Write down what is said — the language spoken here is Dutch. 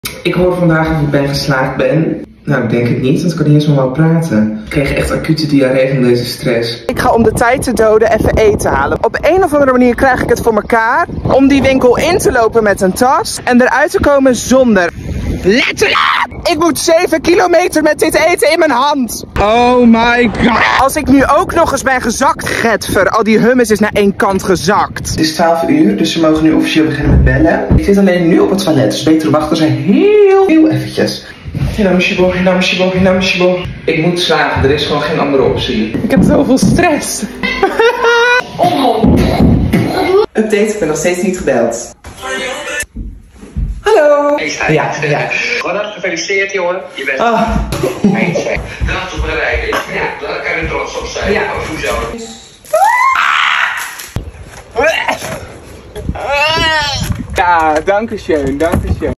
Ik hoor vandaag of ik ben geslaagd ben. Nou, ik denk het niet, want ik kan niet eens nog wel praten. Ik kreeg echt acute diarree van deze stress. Ik ga om de tijd te doden even eten halen. Op een of andere manier krijg ik het voor elkaar om die winkel in te lopen met een tas en eruit te komen zonder. Letterlijk! Ik moet 7 kilometer met dit eten in mijn hand. Oh my god. Als ik nu ook nog eens ben gezakt, getver. Al die hummus is naar één kant gezakt. Het is 12 uur, dus we mogen nu officieel beginnen met bellen. Ik zit alleen nu op het toilet, dus beter wachten ze heel eventjes. Ik moet slapen, er is gewoon geen andere optie. Ik heb zoveel stress. Update, ik ben nog steeds niet gebeld. Hallo! Ja. Wat gefeliciteerd, jongen. Je bent eend zijn. Dat op rijden. Ja, daar kan je trots op zijn. Ja. Hoezo? Ja, dankeschön.